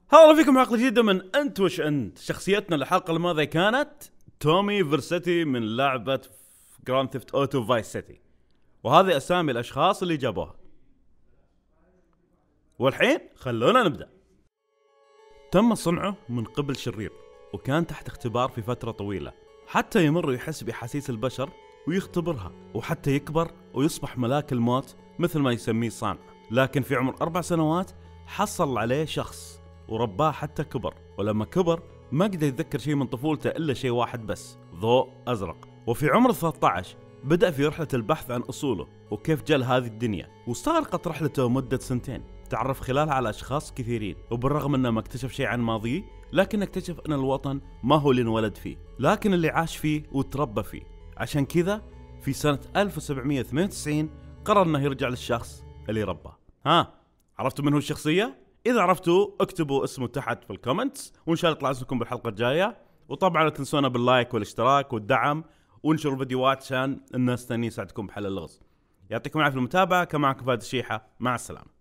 هلا فيكم حلقة جديدة من انت وش انت. شخصيتنا الحلقة الماضية كانت تومي فيرسيتي من لعبة جراند ثيفت اوتو فايس سيتي، وهذه اسامي الاشخاص اللي جابوها. والحين خلونا نبدأ. تم صنعه من قبل شرير، وكان تحت اختبار في فترة طويلة حتى يمر ويحس بأحاسيس البشر ويختبرها، وحتى يكبر ويصبح ملاك الموت مثل ما يسميه صانع. لكن في عمر 4 سنوات حصل عليه شخص ورباه حتى كبر، ولما كبر ما قدر يتذكر شيء من طفولته إلا شيء واحد بس، ضوء أزرق. وفي عمر 13 بدأ في رحلة البحث عن أصوله وكيف جاء لهذه الدنيا، واستغرقت رحلته مدة 2 سنين. تعرف خلالها على أشخاص كثيرين، وبالرغم أنه ما اكتشف شيء عن ماضيه، لكن اكتشف أن الوطن ما هو اللي انولد فيه، لكن اللي عاش فيه وتربى فيه. عشان كذا في سنة 1798 قرر أنه يرجع للشخص اللي رباه. عرفتوا من هو الشخصية؟ إذا عرفتوا اكتبوا اسمه تحت في الكومنتس، وإن شاء الله يطلع اسمكم بالحلقة الجاية. وطبعا لا تنسونا باللايك والاشتراك والدعم، وانشروا الفيديوهات عشان الناس الثانيين يساعدكم بحل اللغز. يعطيكم العافية في المتابعة. كان معكم فهد الشيحة، مع السلامة.